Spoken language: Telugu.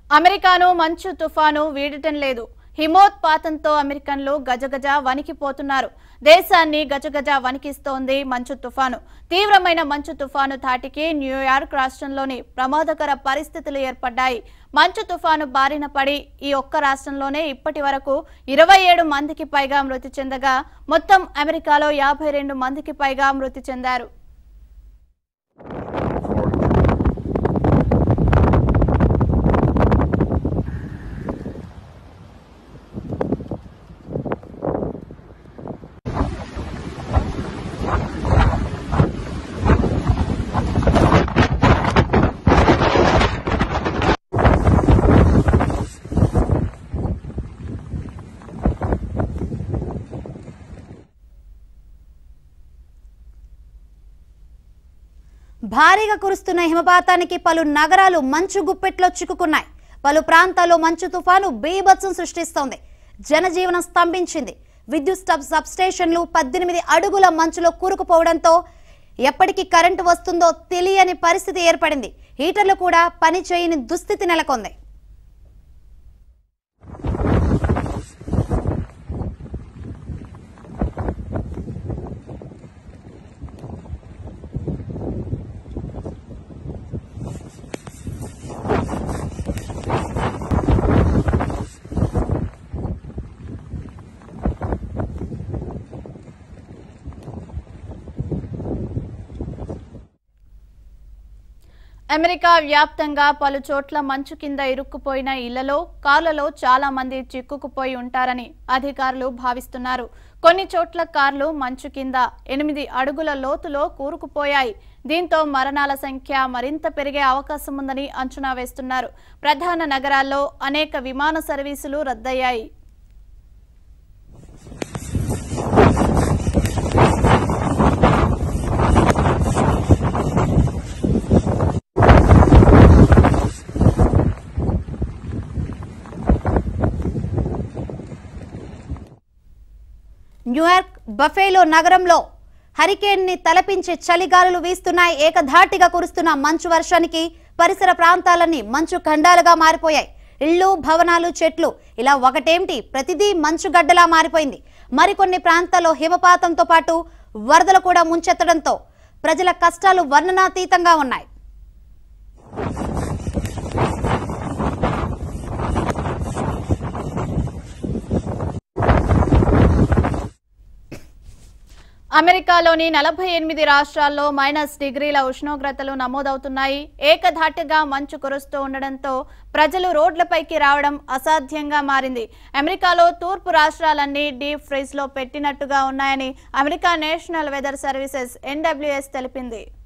అమెరికాను మంచు తుఫాను వీడటం లేదు. హిమోత్పాతంతో అమెరికన్లు గజగజ వణికిపోతున్నారు. దేశాన్ని గజగజ వణికిస్తోంది మంచు తుఫాను. తీవ్రమైన మంచు తుఫాను ధాటికి న్యూయార్క్ రాష్ట్రంలోని ప్రమాదకర పరిస్థితులు ఏర్పడ్డాయి. మంచు తుఫాను బారిన పడి ఈ ఒక్క రాష్ట్రంలోనే ఇప్పటి వరకు 27 మందికి పైగా మృతి చెందగా మొత్తం అమెరికాలో 52 మందికి పైగా మృతి చెందారు. భారీగా కురుస్తున్న హిమపాతానికి పలు నగరాలు మంచు గుప్పెట్లో చిక్కుకున్నాయి. పలు ప్రాంతాల్లో మంచు తుఫాను బీభత్సం సృష్టిస్తోంది. జనజీవనం స్తంభించింది. విద్యుత్ సబ్స్టేషన్లు 18 అడుగుల మంచులో కూరుకుపోవడంతో ఎప్పటికీ కరెంటు వస్తుందో తెలియని పరిస్థితి ఏర్పడింది. హీటర్లు కూడా పని చేయని దుస్థితి నెలకొంది. అమెరికా వ్యాప్తంగా పలు చోట్ల మంచు కింద ఇరుక్కుపోయిన ఇళ్లలో, కార్లలో చాలా మంది చిక్కుకుపోయి ఉంటారని అధికారులు భావిస్తున్నారు. కొన్ని చోట్ల కార్లు మంచు కింద 8 అడుగుల లోతులో కూరుకుపోయాయి. దీంతో మరణాల సంఖ్య మరింత పెరిగే అవకాశం ఉందని అంచనా వేస్తున్నారు. ప్రధాన నగరాల్లో అనేక విమాన సర్వీసులు రద్దయ్యాయి. న్యూయార్క్ బఫేలో నగరంలో హరికేన్ ని తలపించే చలిగాలులు వీస్తున్నాయి. ఏకధాటిగా కురుస్తున్న మంచు వర్షానికి పరిసర ప్రాంతాలన్నీ మంచు ఖండాలుగా మారిపోయాయి. ఇళ్లు, భవనాలు, చెట్లు ఇలా ఒకటేమిటి ప్రతిదీ మంచు గడ్డలా మారిపోయింది. మరికొన్ని ప్రాంతాల్లో హిమపాతంతో పాటు వరదలు కూడా ముంచెత్తడంతో ప్రజల కష్టాలు వర్ణనాతీతంగా ఉన్నాయి. అమెరికాలోని 48 రాష్ట్రాల్లో -డిగ్రీల ఉష్ణోగ్రతలు నమోదవుతున్నాయి. ఏకధాటిగా మంచు కురుస్తూ ఉండడంతో ప్రజలు రోడ్లపైకి రావడం అసాధ్యంగా మారింది. అమెరికాలో తూర్పు రాష్ట్రాలన్నీ డీప్ ఫ్రీజ్ లో పెట్టినట్టుగా ఉన్నాయని America national weather services NWS తెలిపింది.